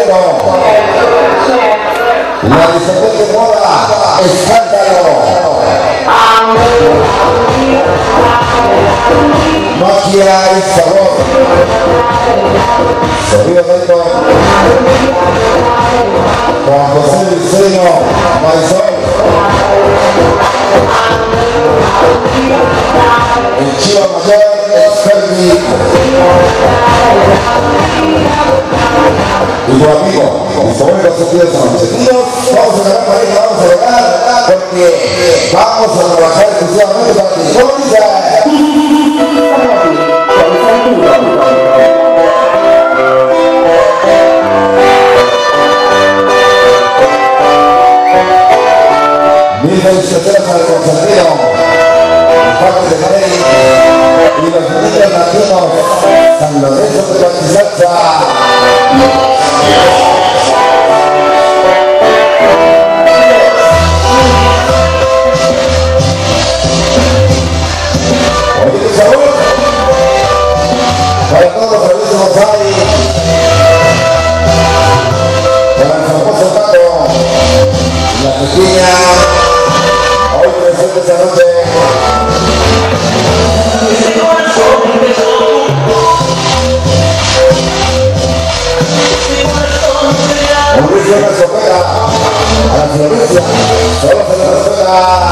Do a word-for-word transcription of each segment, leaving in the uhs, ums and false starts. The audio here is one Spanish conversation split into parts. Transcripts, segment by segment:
Toledo. La discoteca de moda, Escándalo. Magia y sabor. Sonido Neto. Juan José Diseño, Maizón. El Chiva Mayor, Fermi. Y tu amigo, mis sobrinos sentidos chiquillos, vamos a ganar pareja, vamos a ganar, porque vamos a trabajar exclusivamente para que yo mil felicitaciones para el consentido, parte de Rey y los niños latinos, San Lorenzo de Pachizacha. Oye, salud para todos los servicios ahí, para el famoso gato, la pequeña, hoy presente esta noche. Mauricio me sopera a la Florencia, solo se le respeta.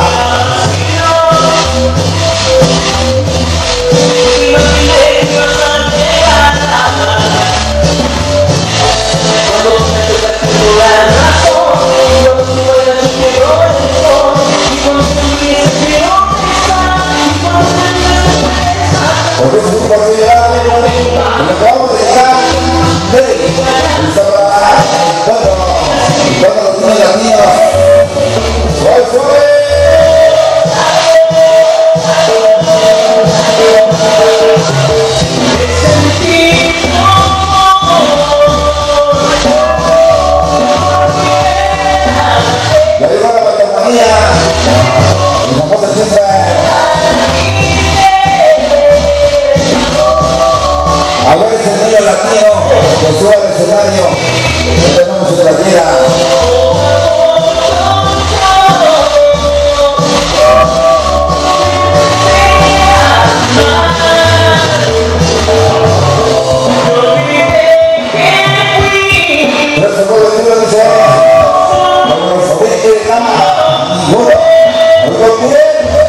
Porque es un partido que le vamos a dejar de el sabrá todo, todo lo que no es mío. ¡Suave, suave! Ya llegó la patromanía, y la cosa siempre. A ver ese niño latino que suba al escenario, que tenemos en la tierra. Tres segundos de niño dice, vámonos a ver que gana, ninguno, algo bien.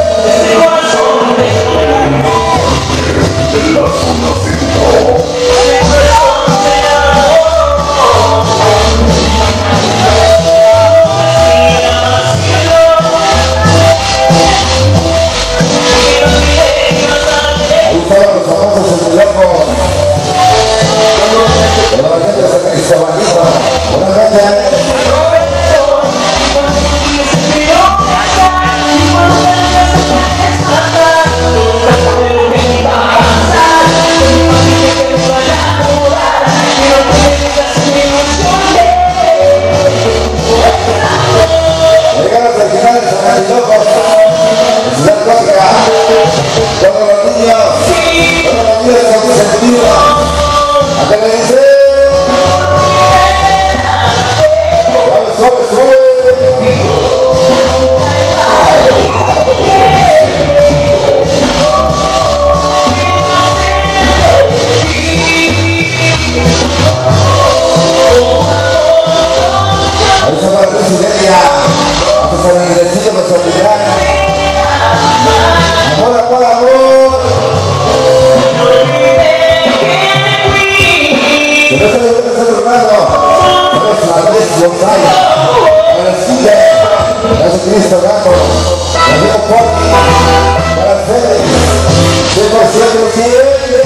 Cristo Gato, amigo Porti, para Félix, cien por ciento siempre.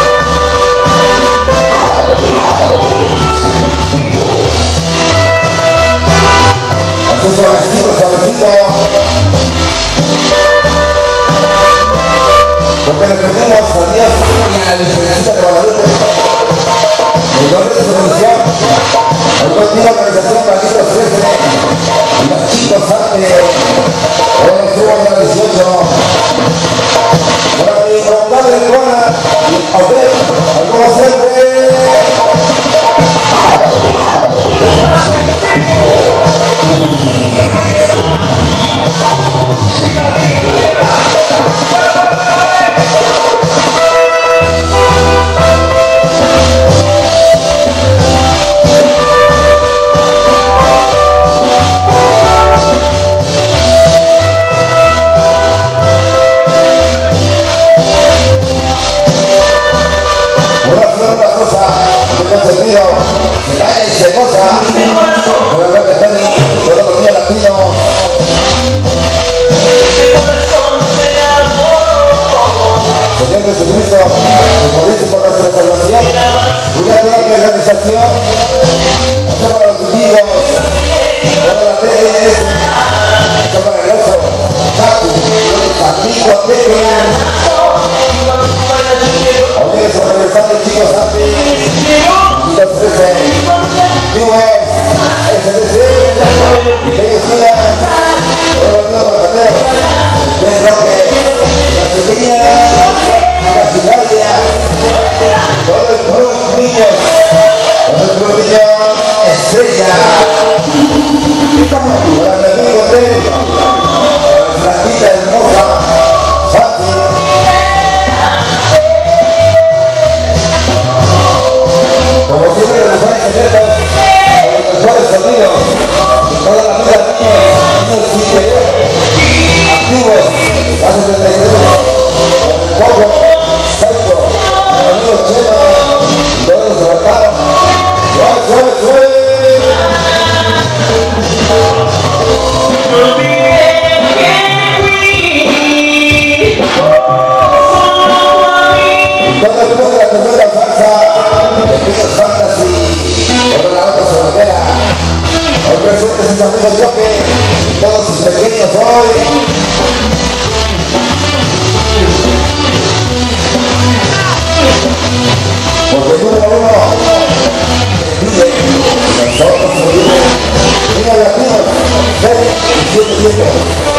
Así suavecito, suavecito. Porque le pedimos a Dios y a la diferencia de Guadalupe. El nombre de su bendición. El contigo organización Carlitos trece. Y los chicos arte. Hoy nos subo a la dieciocho. Para mi compadre Juana y a ver, algunos siempre. generación. Esto para los amigos, para la tele, esto para el oso, Chacu, Paquito, Pepe. Oye, eso regresando chicos, antes, los trece, Vivo, S D C, y que ellos sigan, todos los amigos bacaneros, Ben Roque, la pequeña, la Cilaria, todos los niños, todos los niños, estrella, para mi amigo Tel, Flaquita hermosa, fácil. Como siempre los mejores secretos, los mejores sonidos, toda la vida niños, niños sin querer, activos, hace treinta y tres, Coco, Psycho, los amigos Chema, todos los levantaron, ¡suave, suave, suave! Cuando después de la tercera salsa, pequeños fantasy, por la otra soltera, hoy presentes sus amigos Yoke, todos sus pequeños hoy. Porque el número uno, pide, nosotros nos dice, mira latinos, seis, siete, siete.